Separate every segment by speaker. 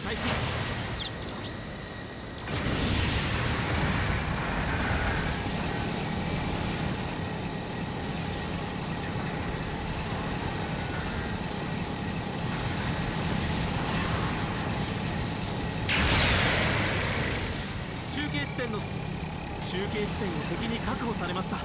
Speaker 1: 開始。中継地点を敵に確保されました。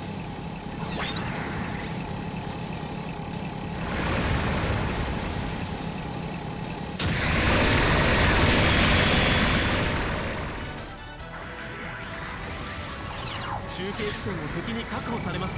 Speaker 1: 中継地点を敵に確保されました。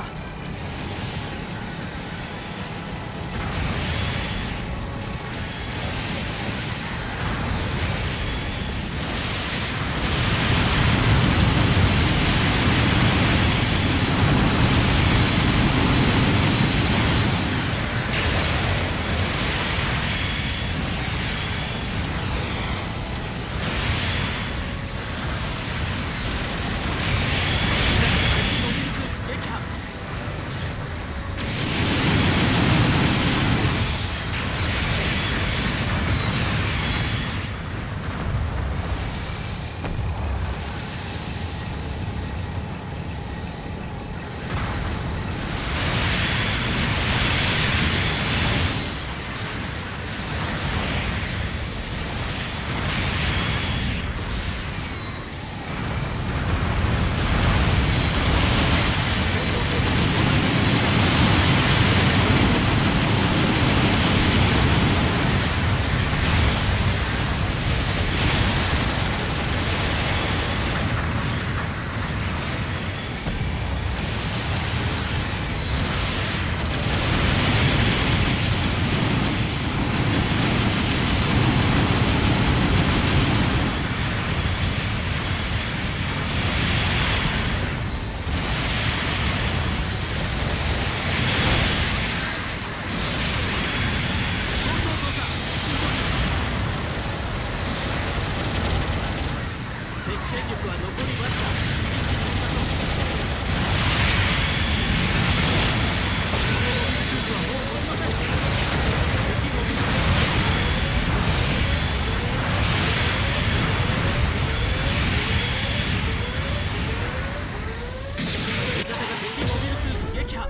Speaker 1: 戦力は残りわずか。スーツはもう持ちません。敵も見つけ味方が敵モビルスーツ撃破。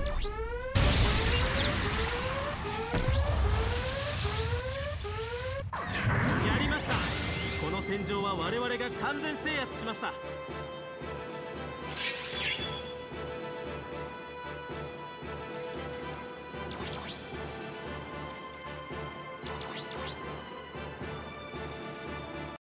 Speaker 1: やりました。この戦場は我々が完全制圧しました。